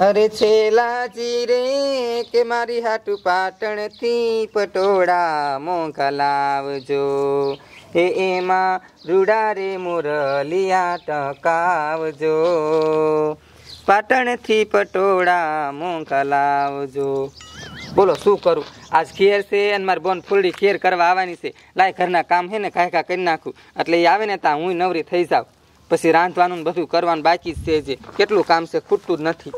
અરે છેલાજી રે કે મારી હાટુ પાટણથી પટોળા મોંઘા લાવજો એ એમાં રૂડા રે મુરલિયા ટકાવજો પાટણથી પટોળા મોંઘા લાવજો। બોલો શું કરું? આજ ખેર છે અને મારી બોન ફૂલડી ખેર કરવા આવવાની છે। લાય ઘરના કામ છે ને કાંઈ કરી નાખું એટલે એ આવે ને ત્યાં હું નવરી થઈ જાઉં। પછી રાંધવાનું ને બધું કરવાનું બાકી જ છે। કેટલું કામ છે, ખૂટતું જ નથી।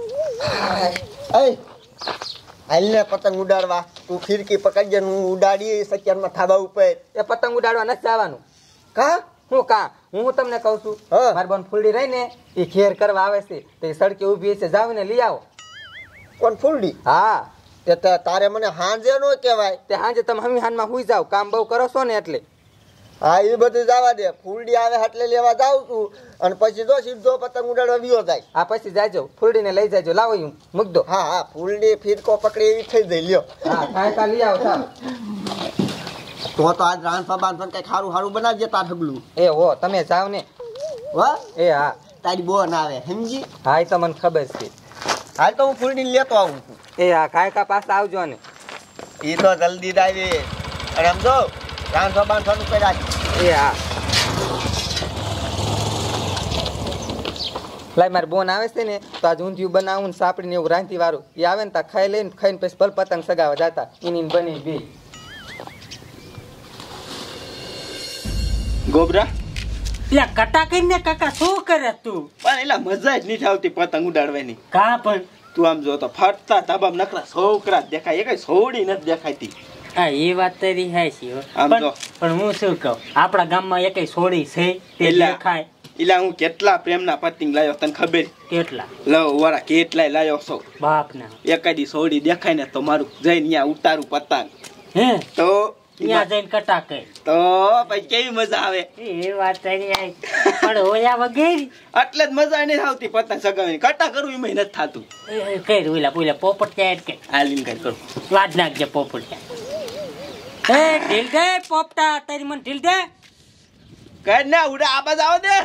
હાલને પતંગ ઉડાડવા તું ખીરકી પકડજે હું ઉડાડી સત્યારમાં થાબા ઉપર એ પતંગ ઉડાડવા નથી જવાનું। કા હું કા હું તમને કહું છું મારી બોન ફૂલડી રહી ને એ ખેર કરવા આવે છે તો સડકે ઊભી છે, જાવ ને લઈ આવો। કોણ ફૂલડી? હા તે તારે મને હાંજે નો કહેવાય, તે હાંજે તમે હમી હાનમાં હુઈ જાવ, કામ બહુ કરો છો ને એટલે। હા એ બધું જવા દે, ફૂલડી આવે એટલે લેવા જાવ છું અને પછી જો સીધો પતંગ ઉડાડવા વિયો જાય। હા પછી જાજો, ફૂલડીને લઈ જાજો, લાવો હું મૂક દો। હા હા ફૂલડી ફીરકો પકડી એવી થઈ જાય, લ્યો। હા કાંઈ લઈ આવો સાહેબ। તો આજ રાંધવા બાંધવા કઈ ખારું ખારું બનાવજે તાર ઢગલું। એ હો તમે જાવ ને। વાહ એ હા તારી બોન આવે સમજી? હા એ તો મને ખબર છે। હાલ તો હું ફૂલડી લેતો આવું છું। એ હા કાંઈ પાછા આવજો ને। એ તો જલ્દી જ આવી અને આમ જો રાંધવા બાંધવાનું કઈ રાખ। એ હા લાય મારી બોન આવે છે ને તો આજ ઊંધિયું બનાવું ને સાપડીને એવું રાંધી વાળું એ આવે ને તા ખાઈ લઈને ખાઈને પછી ભલ પતંગ સગાવા જતા એની બની બે। ગોબરા લે કટા કરીને કાકા શું કરે તું? પણ એલા મજા જ નહીં આવતી પતંગ ઉડાડવાની। કા પણ તું આમ જો તો ફરતા તાબામ નકરા છોકરા જ દેખાય, એ કઈ સોડી નથી દેખાતી। હા એ વાત તારી હાચી હો। પણ હું શું કહું, આપણા ગામમાં એકેય સોડી છે તે દેખાય? એલા હું કેટલા પ્રેમના પતંગ લાયો તને ખબર? કેટલા લવ વાળા કેટલાય લાયો છો બાપ ના। એકાદી સોડી દેખાય ને તો મારું જઈને ત્યાં ઉતારું પતંગ। હે તો ત્યાં જઈને કટા કે તો પછી કેવી મજા આવે? એ વાત તારી હાચી, પણ હોયા વગેરે એટલે જ મજા નહીં આવતી પતંગ સગાવાની, કટા કરવું એમાં નથી થતું। કઈ ઓલા પોલા પોપટ ક્યાં કે હાલીને કઈ કરું સ્વાદ નાખજે પોપટ ક્યાં। એ ઢીલ દે પોપટા, તારી મને ઢીલ દે કઈ ના ઉડા આબાજ આવો દે।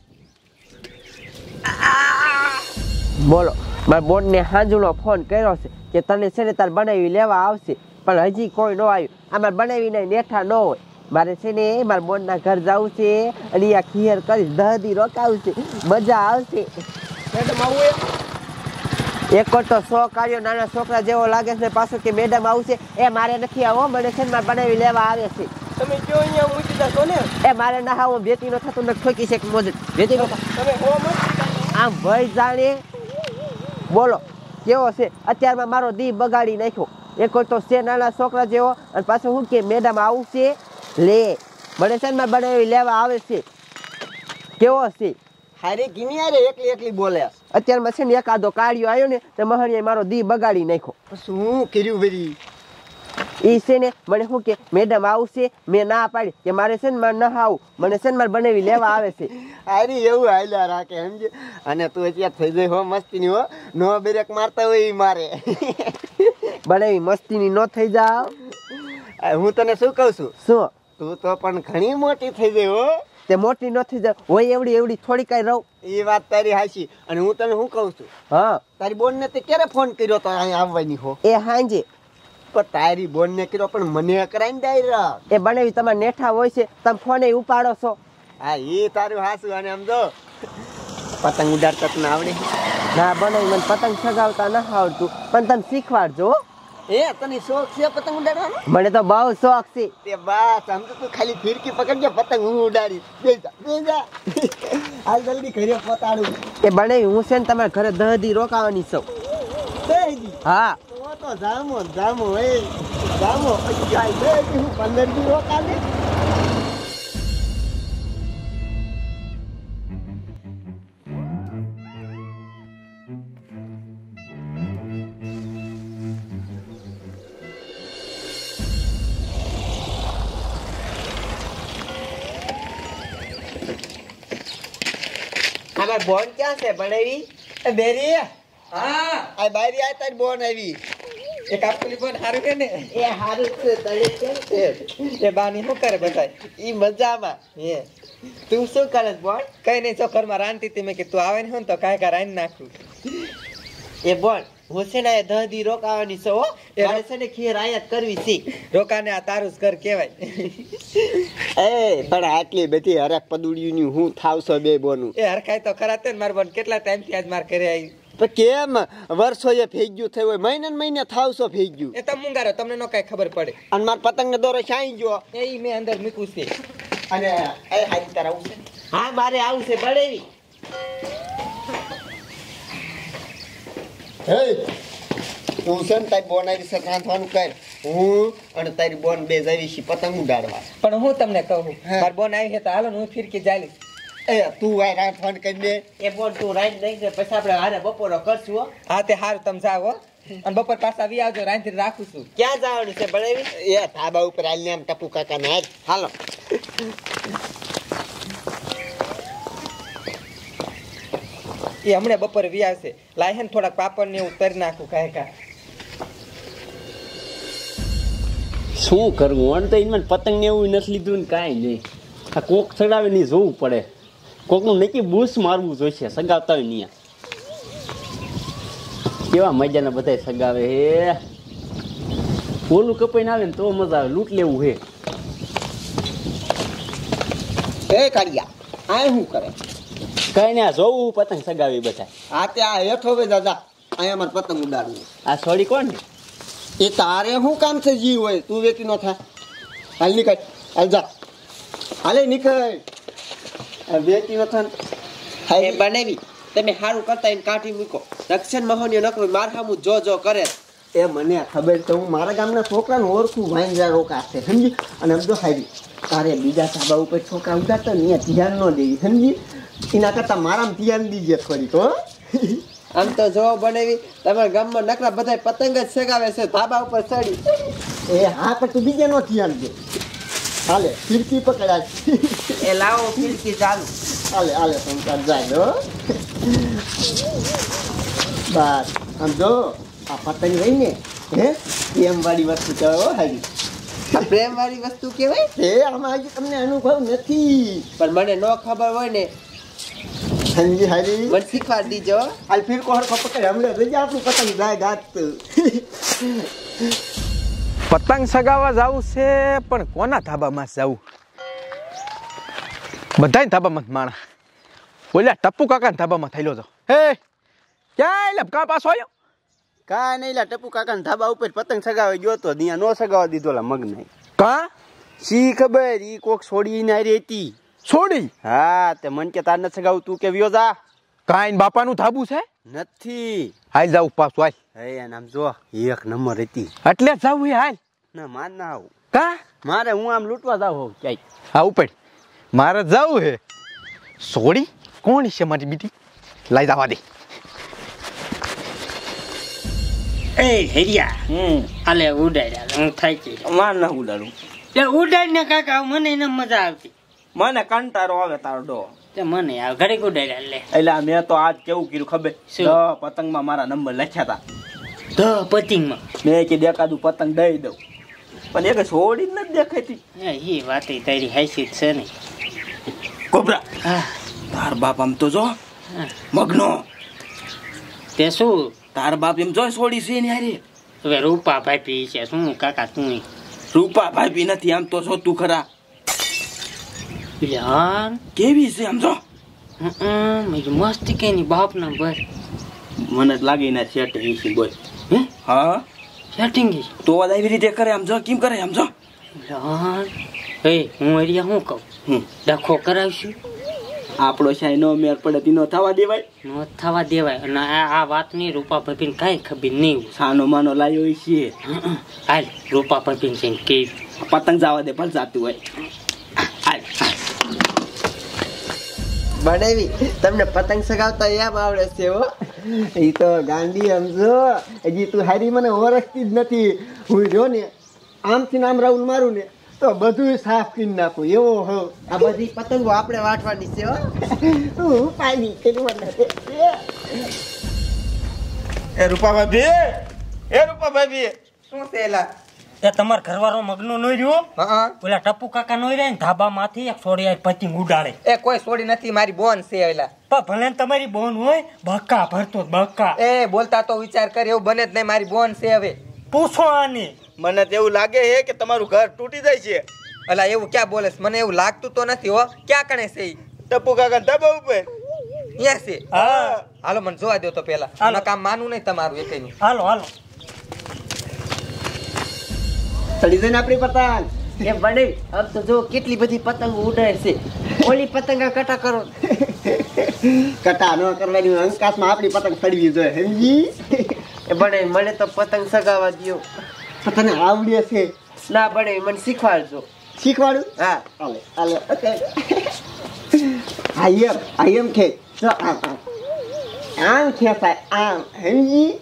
બોલો મારા બોન ને હાંજુનો ફોન કર્યો છે કે તને છે ને તાર બનાવી લેવા આવશે, પણ હજી કોઈ ન આવ્યું। અમારે બનાવીને નેઠા ન હોય, મારે છે ને મારા બોન ના ઘર જવું છે અને આ ખીર કરી 10 દી રોકાવું છે, મજા આવશે। મેડમ આવું એક તો શોખ આવ્યો, નાના છોકરા જેવો લાગે છે, પાછો કે મેડમ આવશે। એ મારે નથી આવો, મને છે ને મારે બનાવી લેવા આવે છે। તમે જો અહીંયા મૂકી દો ને। એ મારે ના આવો, બેટી નો થતું નથી, ઠોકી છે મોજ બેટી નો તમે હો મત આમ ભાઈ જાણે। બોલો કેવો છે અત્યારમાં મારો દી બગાડી નાખ્યો। એક તો છે નાના છોકરા જેવો અને પાછું શું કે મેડમ આવશે લે, મને છે ને બનાવી લેવા આવે છે। કેવો છે હારે ગીની આરે એકલી એકલી બોલે। અત્યારમાં છે ને એકાદો કાળિયો આવ્યો ને તો મહણીએ મારો દી બગાડી નાખ્યો। શું કર્યું વરી? એ છે ને મને શું કે મેડમ આવશે, મેં ના પાડી કે મારે છે ને મારે ના આવું, મને છે ને મારે બનાવી લેવા આવે છે। હારી એવું હાલ્યા રાખે સમજે, અને તું અત્યારે થઈ જાય હો મસ્તીની હો, નો બ્રેક મારતા હોય ઈ મારે। બનાવી મસ્તીની ન થઈ જાવ। હું તને શું કહું છું, શું તું તો પણ ઘણી મોટી થઈ ગઈ હો। તે મોટી ન થઈ જાવ હોય એવડી એવડી થોડી કઈ રહું। એ વાત તારી હાચી, અને હું તને શું કહું છું, હા તારી બોન ને તે ક્યારે ફોન કર્યો તો અહીં આવવાની હો? એ હાંજે। પણ તારી બોન ને કર્યો પણ મને કરાઈને ડાયરેક્ટ। એ બનાવી તમારે નેઠા હોય છે, તમે ફોને ઉપાડો છો। હા એ તારું હાસું, અને આમ જો પતંગ ઉડાડતા તને આવડે? ના બનાવી મને પતંગ સગાવતા ના આવડતું, પણ તમે શીખવાડજો। એ તને શોખ છે પતંગ ઉડાડવાનો? મને તો બહુ શોખ છે। તે બસ આમ તો તું ખાલી ફીરકી પકડજે, પતંગ હું ઉડાડી બેજા હાલ જલ્દી ઘરે પતાડું। એ બનાવી હું છે ને તમારા ઘરે 10 દી રોકાવાની છું। હા તો જામો જામો એ જામો પછી જાય બે હું 15 દી રોકાને। અમાર બોન ક્યાં છે બનાવી? એ બેરી હા આ બારી આ તારી બોન આવી। એક આપલી બોન હારું કે ને? એ હારું છે, તને કેમ છે? એ બાની શું કરે બધા? ઈ મજામાં। હે તું શું કરે બોન? કઈ નહીં, જો ઘરમાં રાંધતી હતી, મેં કે તું આવે ને હું તો કાંઈ રાંધી નાખું। એ બોલ હું છે ને 10 દી રોકાવાની છે હો મારે છે ને ખીર આયાત કરવી છે રોકાને આ તારું જ ઘર કહેવાય એ પણ આટલી બધી હરક પદુડિયું હું થાવશો બે બોનું એ હરખાય તો ખરા તે ને માર બોન કેટલા ટાઈમ થી આજ માર ઘરે આવી તો કેમ વર્ષો એ ભેગ્યું થયું હોય મહિને ને મહિને થાવશો ભેગ્યું એ તમે મુંગારો તમને નો કઈ ખબર પડે અને માર પતંગ ને દોરો શાઈ ગયો એ ઈ મેં અંદર મૂક્યું છે અને એ હાજી તારા આવું છે હા મારે આવું છે બળેવી હે તું છે ને તારી બોન આવી છે રાંધવાનું કર હું અને તારી બોન બે જવી છે પતંગ ઉડાડવા પણ હું તમને કહું માર બોન આવી છે તો હાલો ને હું ફિરકી જાલીશ એ તું આ રાંધવાનું કરી દે એ બોલ તું રાઈટ નહીં છે પછી આપણે હારે બપોરો કરશું હો હા તે હારું તમે જાઓ હો. અને બપોર પાછા આવી આવજો રાંધી રાખું છું ક્યાં જવાનું છે બળેવી એ ધાબા ઉપર આવીને આમ ટપુ કાકા ને હાલો એ હમણાં બપોરે વી આવશે લાય ને થોડાક પાપડ ને એવું તરી નાખું કાંઈ કા શું કરવું વણ તો એમાં પતંગ ને એવું નથી લીધું ને કાંઈ નહીં આ કોક ચડાવે નહીં જોવું પડે કોકનું નક્કી બૂસ મારવું જોઈશે સગાવતા હોય નહીં કેવા મજાના બધા સગાવે હે ઓલું કપાઈને આવે ને તો મજા આવે લૂંટ લેવું હે એ કાઢિયા આ શું કરે કઈ ને આ જોવું પતંગ સગાવી બધા આ તે આ હેઠો બે દાદા અહીંયા મારે પતંગ ઉડાડવું આ સોડી કોણ ને એ તારે શું કામ છે જી હોય તું વેકી નો થાય હાલ નીકળ હાલ જા હાલે નીકળ વેકી નો થાય એ બનેવી તમે સારું કરતા એને કાઢી મૂકો રક્ષણ મહોની નકરો માર સામું જો કરે એ મને ખબર છે હું મારા ગામના છોકરાને ઓળખું વાંજા રોકા છે સમજી અને સમજો હારી તારે બીજા ધાબા ઉપર છોકરા ઉડાડતા ને અહીંયા ધ્યાન ન દેવી સમજી એના કરતા મારામાં ધ્યાન દીજે થોડીક હો આમ તો જો બનેવી તમારા ગામમાં નકરા બધા પતંગ જ સગાવે છે ધાબા ઉપર ચડી એ હા પણ તું બીજે નો ધ્યાન દે હાલે ફિરકી પકડાય એ લાવો ફિરકી ચાલુ હાલે હાલે સંસાર જાય હો બસ આમ જો આ પતંગ રહી ને હે એમ વાળી વસ્તુ કહેવાય હો હાજી આ પ્રેમ વાળી વસ્તુ કહેવાય હે આમાં હજી તમને અનુભવ નથી પણ મને ન ખબર હોય ને સમજી હારી મને શીખવાડી દીજો હાલ ફિરકો હરખો પકડે હમણાં રજા આપણું પતંગ જાય ગાત પતંગ સગાવા જવું છે પણ કોના ધાબામાં જવું બધાય ધાબામાં માણા ઓલા ટપ્પુ કાકાના ધાબામાં થયેલો તો હે ક્યાં એટલે કા પાછો આવ્યો કાંઈ નહીં લા ટપુ કાકા ધાબા ઉપર પતંગ સગાવે ગયો તો ત્યાં નો સગાવા દીધો લા મગ નહીં કા શી ખબર ઈ કોક છોડીને હારી હતી છોડી હા તે મન કે તાર નથી સગાવું તું કે વ્યો જા કાંઈ બાપાનું ધાબુ છે નથી હાલ જાવ પાછું હાલ હે આમ જો એક નંબર હતી એટલે જ જાવું હાલ ના માર ના આવું કા મારે હું આમ લૂંટવા જાવ હોઉં ક્યાંય હા ઉપર મારે જવું હે સોડી કોણ છે મારી બીટી લાઈ જવા દે એ હેરિયા આલે ઉડાડ્યા હું થાકી ગયો. માર ના ઉડાડું એ ઉડાડીને કાકા મને એને મજા આવતી મને કંટાળો આવે તારો ડો તે મને આ ઘડીક ઉડાડ્યા લે એટલે મેં તો આજ કેવું કર્યું ખબર શું? 10 પતંગમાં મારા નંબર લખ્યા હતા તો પતિંગમાં મેં કે દેખાતું પતંગ દઈ દઉં પણ એક છોડી જ નથી દેખાતી એ વાત તારી હાઈસી છે ને કોબરા હા તાર બાપ આમ તો જો મગનો તે શું તાર બાપ એમ જો છોડી છે ને હારે હવે રૂપા ભાઈ છે શું કાકા તું રૂપા ભાઈ નથી આમ તો જો તું ખરા યાર કેવી છે આમ જો મસ્તી કે બાપ ના બસ મને જ લાગે ના સેટ છે બોલ હે હા સેટિંગ તો આવી રીતે કરે આમ જો કેમ કરે આમ જો યાર એ હું એરિયા શું કહું ડખો કરાવશું આપણો શાય નો મેર પડે તીનો થવા દેવાય ન થવા દેવાય અને આ વાતની રૂપા ભાભીને કાંઈ ખબર નહીં સાનો માનો લાયો છે હાલ રૂપા ભાભીને છે કે પતંગ જવા દે ભલ જાતું હોય હાલ બનેવી તમને પતંગ સગાવતા એમ આવડે છે હો એ તો ગાંડી સમજો હજી તું હારી મને ઓળખતી જ નથી હું જો ને આમથી આમ રાઉન્ડ મારું ને તો બધું સાફ કરી નાખું એવો હો આ બધી પતંગો આપણે વાટવાની છે હો હું પાણી કર્યું એ રૂપા ભાભી શું છે એલા એ તમાર ઘરવાળો મગનો નો રહ્યો હા પેલા ટપુ કાકા નો રહ્યા ને ધાબામાંથી એક છોડી આ પતંગ ઉડાડે. એ કોઈ છોડી નથી, મારી બોન છે એલા. પણ ભલે ને તમારી બોન હોય બક્કા ભરતો બક્કા. એ બોલતા તો વિચાર કર, એવું બને જ નહીં, મારી બોન છે. હવે પૂછો આને. મને તો એવું લાગે છે કે તમારું ઘર તૂટી જાય છે. અલા એવું ક્યાં બોલે છે? મને એવું લાગતું તો નથી હો. ક્યાં કણે છે ઈ? ટપુ કાકા ધાબા ઉપર. અહીંયા છે. હા હાલો મને જોવા દો તો પેલા. હાલો. આમાં કામ માનવું નહીં તમારું એકેયનું. હાલો હાલો. ચડી જઈને આપણી પતંગ. એ બને આમ તો જો કેટલી બધી પતંગ ઉડાડે છે. ઓલી પતંગ કટા કરો. કટા ન કરવાની અંકાશમાં આપણી પતંગ ચડવી જોઈએ, સમજી? એ બને મને તો પતંગ સગાવા દ્યો. તને આવડે છે? ના બને મને શીખવાડજો. શીખવાડું? હા હાલે હાલે. ઓકે. આઈ એમ કે જો આમ ખેંચાય આમ, સમજી?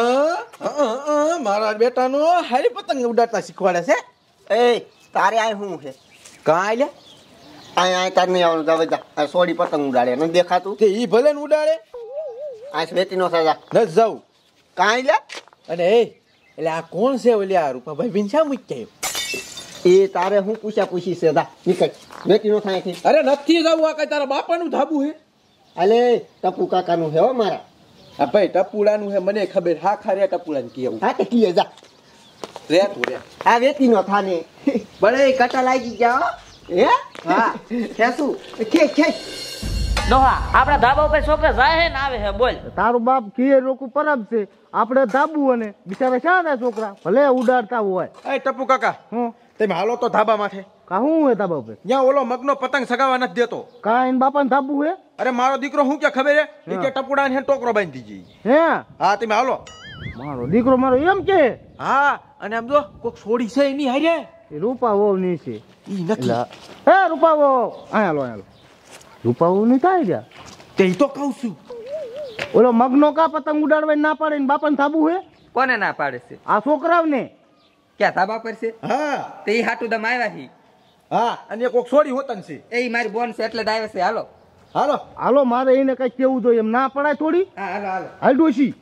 મારા બેટાનો હારી પતંગ ઉડાડતા શીખવાડે છે. એ તારે આ શું છે? કાંઈ લે આ તાર નહીં આવવાનું. જાવ જા. આ સોડી પતંગ ઉડાડે નથી દેખાતું? કે ઈ ભલે ને ઉડાડે, આ વેચી નો સાજા ન જાઉં. કાંઈ લે. અને એ એટલે આ કોણ છે ઓલી આ રૂપાભાઈ બિન શા મૂકી? એ તારે હું પૂછી છે દા નીકળ. વેચી નો થાય છે. અરે નથી જાવું, આ કઈ તારા બાપાનું ધાબુ હે? અલે ટપુ કાકાનું છે હો મારા. આ ભાઈ ટપુડાનું હે, મને ખબર. હા ખારે ટપુડાને કેવું હા તે કીએ જા. રે તું રે. આ વેચી નો થાને. બને કટા લાગી ગયા. હે? હા ખેસું કે ડોહા આપડા ધાબા ઉપર છોકરા જાય હે ને આવે હે બોલ. તારું બાપ કીએ રોકું પરબ છે, આપણે ધાબુ અને બિચારા ક્યાં ને છોકરા ભલે ઉડાડતા હોય. એ ટપુ કાકા હું તમે હાલો તો ધાબા માથે. કાહું હોય ધાબા ઉપર? ત્યાં ઓલો મગનો પતંગ સગાવા નથી દેતો. કા એને બાપાને ધાબુ હે? અરે મારો દીકરો હું કે ખબર હે? ઈ કે ટપુડાને ટોકરો બાંધી દીધી. હે હા તમે હાલો. મારો દીકરો મારો એમ કે? હા અને આમ જો કોક છોડી છે એની હારે. એ રૂપા વહુ ની છે. ઈ નથી. હે રૂપા વહુ અહીંયા લો. રૂપા વહુ ની થાય ગયા. તે તો કહું છું. ઓલો મગનો કા પતંગ ઉડાડવા ના પાડે ને બાપાને ધાબુ હે? કોને ના પાડે છે? આ છોકરાઓને. ક્યાં ધાબા પર છે? હા તે ઈ હાટુ દમ આવ્યા છે. હા અને કોક છોડી હોતન છે. એ મારી બોન છે એટલે જ આવ્યા છે. હાલો હાલો હાલો મારે એને કઈ કેવું જોઈએ એમ ના પડાય થોડી. હા હાલો હાલો. હાલ ડોશી.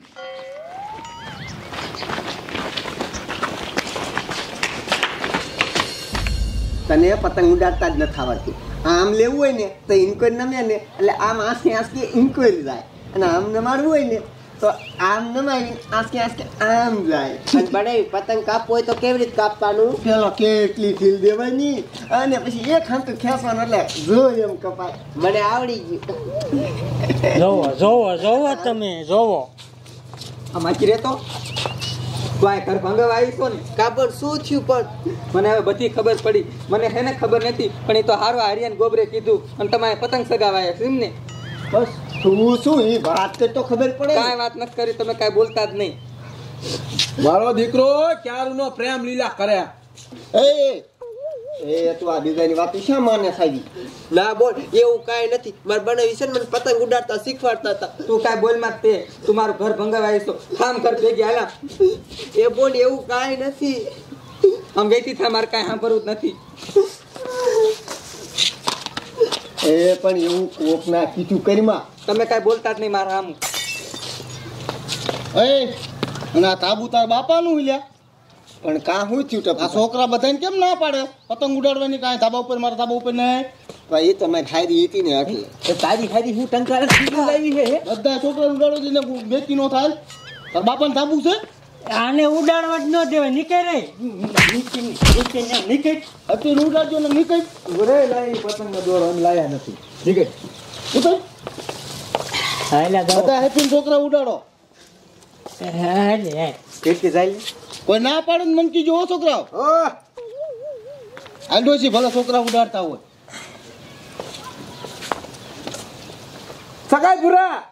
તને પતંગ ઉડાડતા જ નથી આવડતું. આમ લેવું હોય ને તો ઇન્કવાયરી નમે ને એટલે આમ આંસકે આંસકે ઇન્કવાયરી જાય, અને આમ નમાડવું હોય ને તો આમ નમાવી આંસકે આંસકે આમ જાય. અને બને પતંગ કાપવું હોય તો કેવી રીતે કાપવાનું? પેલો કેટલી ઢીલ દેવાની અને પછી એક હાથ ખેંચવાનું એટલે જો એમ કપાય. મને આવડી ગયું. જોવો જોવો જોવો તમે જોવો. આમાં કી રહેતો તું આ ઘર ભંગવા આવી છો ને? કાબર શું થયું? પણ મને હવે બધી ખબર પડી. મને હે ને ખબર નથી, પણ એ તો હારો હરિયાન ગોબરે કીધું અને તમારે પતંગ સગાવાયા છે એમ ને? બસ તું શું એ વાત તો ખબર પડે. કાંઈ વાત નથી કરી, તમે કાંઈ બોલતા જ નહીં. મારો દીકરો ક્યારનો પ્રેમ લીલા કરે. એ તું આ બીજાની વાત શા માને સાહેબ? ના બોલ, એવું કાંઈ નથી. મારે બનાવી છે ને મને પતંગ ઉડાડતા શીખવાડતા હતા. તું કાંઈ બોલમાં જ તે. તું મારું ઘર ભંગાવા આવી છો. કામ કર ભેગી હાલા. એ બોલ એવું કાંઈ નથી. આમ વેચી થા, મારે કાંઈ સાંભળવું જ નથી. એ પણ એવું કોક ના કીધું કરીમાં. તમે કાંઈ બોલતા જ નહીં મારા આમ. અને આ તાબુ તાર બાપાનું લ્યા. પણ કા શું થયું? આ છોકરા બધાને કેમ ના પાડે પતંગ ઉડાડવાની? કાંઈ ધાબા ઉપર મારા ધાબા ઉપર નહીં. એ તમારી હારી હતી ને એટલે તારી ખારી હું ટંકાર લાવી છે. બધા છોકરા ઉડાડો દઈને બેચી નો થાય. તાર બાપાને ધાબુ છે? આને ઉડાડવા જ ન દેવાય. નીકળ રે નીકળ. અત્યારે ઉડાડજો ને નીકળ. રે લાઈ પતંગ દોર અમે લાયા નથી. ઠીક ઉતર. હાલ્યા જાઓ. બધા હેપી છોકરા ઉડાડો. હાલે કેટલી જાય? કોઈ ના પાડે ને મન કીજો હો છોકરાઓ. હાલ ડોશી ભલે છોકરા ઉડાડતા હોય. સગાઈ પૂરા.